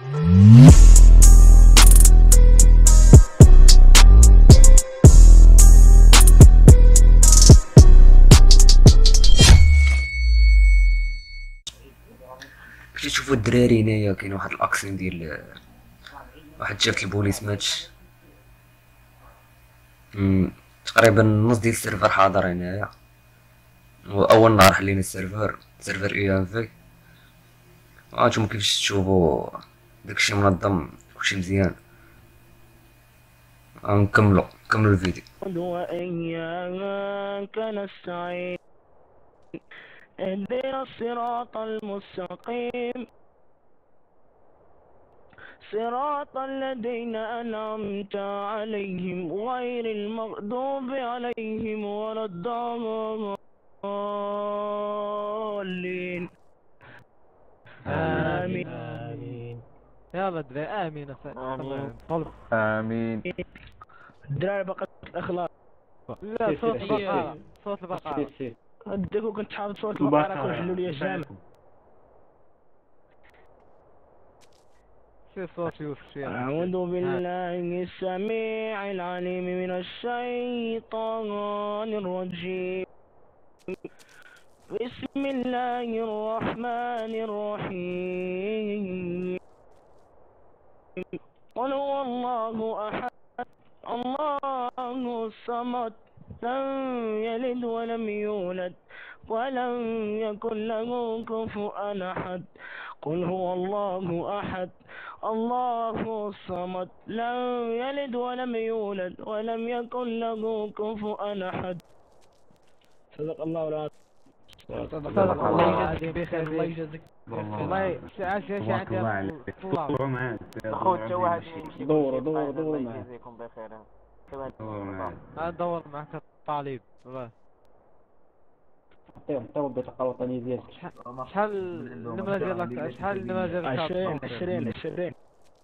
كنتي تشوفوا الدراري هنايا كاين واحد الاكسين ديال واحد شافت البوليس ماتش. تقريبا نص ديال السيرفر حاضر هنايا، واول نهار حلينا السيرفر اي ام في. هانتوما كيفاش تشوفوا داكشي منظم، كلشي مزيان. نكملوا الفيديو. وإياك نستعين اهدنا الصراط المستقيم صراط الذين أنعمت عليهم غير المغضوب عليهم ولا الضالين. آمين. يلا دري آمين. آمين. الدراري بقى الأخلاق. لا صوت البقرة. هديكوا كنت حافظ صوت البقرة كون حلوا لي الجامع. شو صوت يوسف؟ أعوذ بالله السميع العليم من الشيطان الرجيم. بسم الله الرحمن الرحيم. قل هو الله أحد الله الصمد لم يلد ولم يولد ولم يكن له كفوا أحد. قل هو الله أحد الله الصمد لم يلد ولم يولد ولم يكن له كفوا أحد. صدق الله العظيم. صدق الله العظيم. بخير الله يجازيك. والله عاش عندي خوت واحد دوروا معاه. يجزيكم بخير. ندور معك الطالب. عطيو البطاقة الوطنية ديالك. شحال النمرة ديالك؟ شحال النمرة ديالك؟ 20.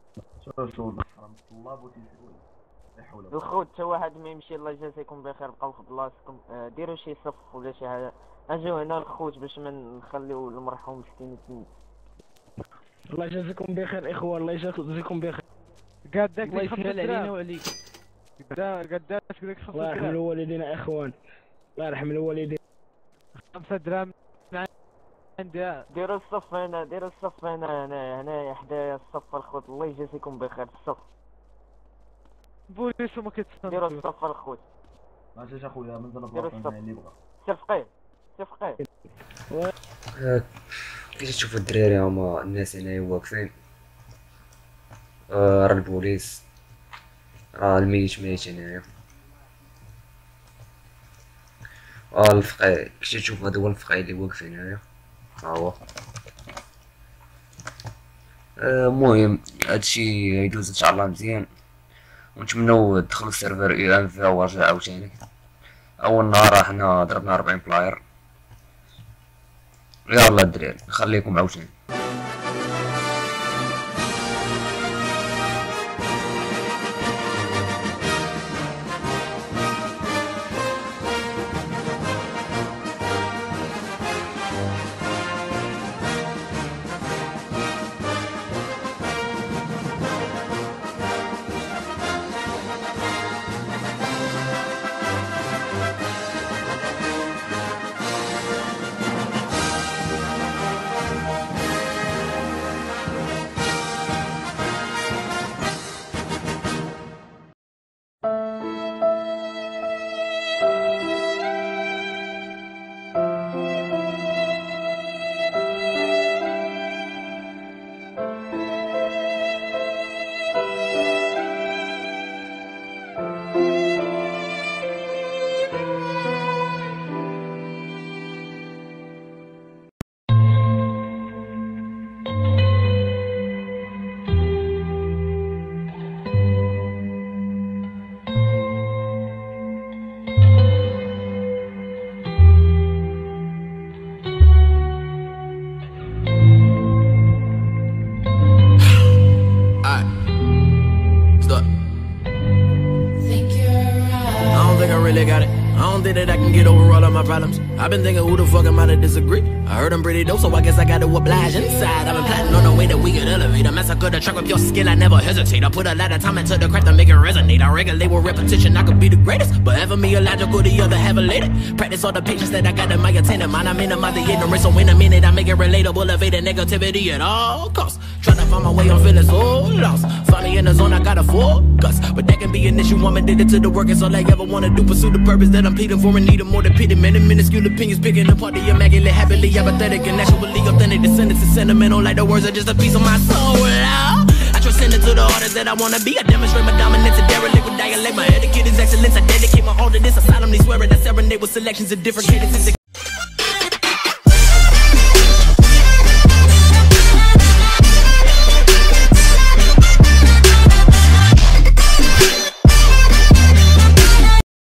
الخوت حتى واحد ما يمشي الله يجازيكم بخير. بقاو في بلاصتكم، ديروا شي صف ولا شي حاجه. اجيو هنا الخوت باش ما نخليو المرحوم مسكين يتم. الله يجازيكم بخير اخوان، الله يجازيكم بخير. قداك الله يسهل علينا وعليك. قداك ديك 5 الله يرحم دراهم. الوالدين اخوان، الله يرحم الوالدين. 5 دراهم عندي. ديروا الصف هنا حدايا الصف الخوت. الله يجازيكم بخير. الصف بوليس وما كيتصنتوا. ديروا الصف الخوت. ماشي اخويا من ضرب ديروا راسنا اللي بغا. صفقيه. كيفاش تشوفوا الدراري هما الناس هنايا واقفين. راه البوليس، راه الميت هنايا. الفقيه كيفاش تشوف هذا هو الفقيه اللي واقف هنايا. ها هو. المهم هادشي يدوز ان شاء الله مزيان، ونتمنوا دخلوا السيرفر اي ام في ورجع عاوتاني. اول نهار حنا ضربنا 40 بلاير. يلا الدراري نخليكم عاوتاني. That I can get over all of my problems. I've been thinking, who the fuck am I to disagree? I heard I'm pretty dope, so I guess I got to oblige inside. I've been plotting on the way that we could elevate. I massacre the track with your skill, I never hesitate. I put a lot of time into the craft to make it resonate. I regulate with repetition, I could be the greatest, but ever me illogical, the other have elated. Practice all the patience that I got in my attendant mind. I minimize the ignorance, so in a minute I make it relatable, evade the negativity at all costs. Trying to find my way, I'm feeling so lost. Find me in the zone, I gotta focus, but that can be an issue. I'm addicted to the work, it's all I ever wanna do. Pursue the purpose that I'm pleading for and need more than pity. Many minuscule opinions picking apart the immaculate, happily apathetic and naturally authentic. Descendants is sentimental, like the words are just a piece of my soul. I transcend into the artist that I wanna be. I demonstrate my dominance and derelict with dialect. My etiquette is excellence. I dedicate my all to this. I solemnly swear it. I serenade with selections of different cadences.